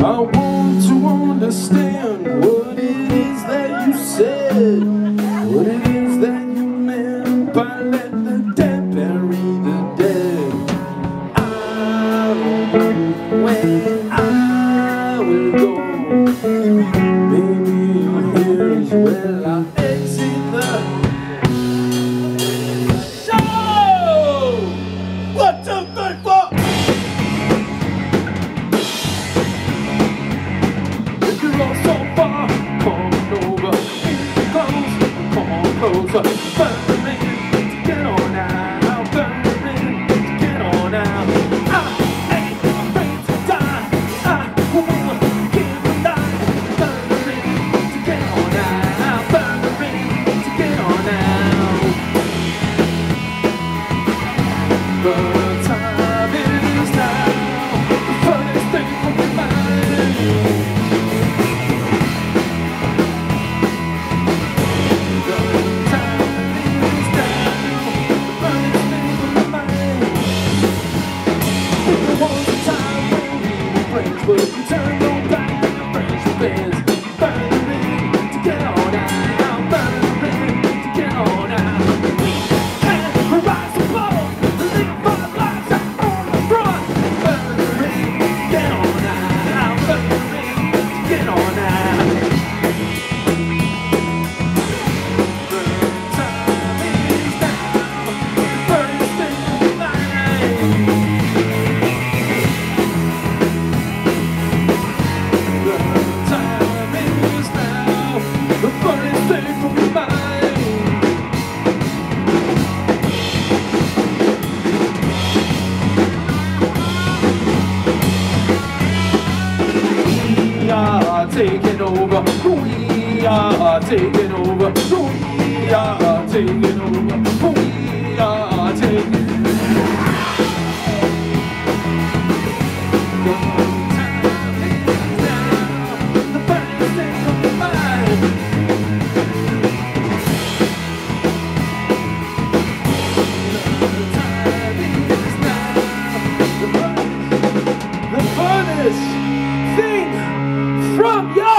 I want to understand what it is that you said, what it is that you meant by let the dead bury the dead. I don't know where I will go. Maybe here's where I exit the show. 1, 2, 3, 4. If you're all so far, come on over. Come on closer. Burn me to get on out. Burn me to get on out. I ain't afraid to die. I won't give a lie. Burn me to get on out. Burn me to get on out. The time is now. The furthest thing from your mind. But you turn your back on your friends with bands. Burn me to get on out. Burn me to get on out. We can rise above, live our lives out on the front. Burn me to get on out. Burn me to get on out. The time is now. The first thing of the night. Taking over, we are taking over, we are taking over, we are taking from your